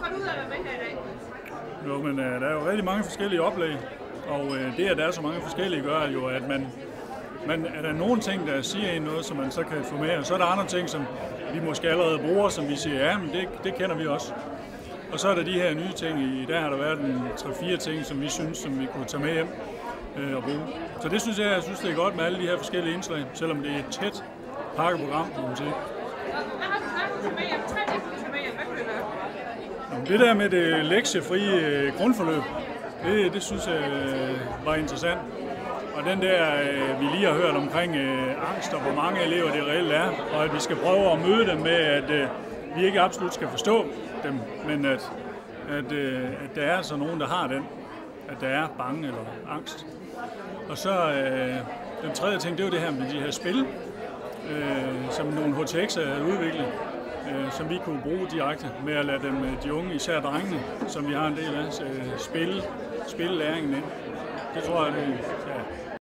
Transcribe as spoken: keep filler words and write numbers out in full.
godt ud af at være med her i dag? Jo, men uh, der er jo rigtig mange forskellige oplæg, og uh, det, at der er så mange forskellige, gør jo, at man, man er der nogle ting, der siger en noget, som man så kan få med, og så er der andre ting, som vi måske allerede bruger, som vi siger, ja, men det, det kender vi også. Og så er der de her nye ting, i der har der været en tre-fire ting, som vi synes, som vi kunne tage med hjem øh, og bruge. Så det synes jeg, jeg synes, det er godt med alle de her forskellige indslag, selvom det er et tæt pakkeprogram, kan man sige. Hvad har du taget med hjem? Tre ting, du tager med hjem. Hvad kunne det være? Det der med det lektiefrie øh, grundforløb, det, det synes jeg øh, var interessant. Og den der, øh, vi lige har hørt omkring øh, angst og hvor mange elever det reelt er, og at vi skal prøve at møde dem med, at øh, vi ikke absolut skal forstå dem, men at, at, øh, at der er altså nogen, der har den, at der er bange eller angst. Og så øh, den tredje ting, det er jo det her med de her spil, øh, som nogle H T X'er har udviklet, øh, som vi kunne bruge direkte med at lade dem, de unge, især drengene, som vi har en del af, øh, spille, spille læringen ind. Det tror jeg, det, ja,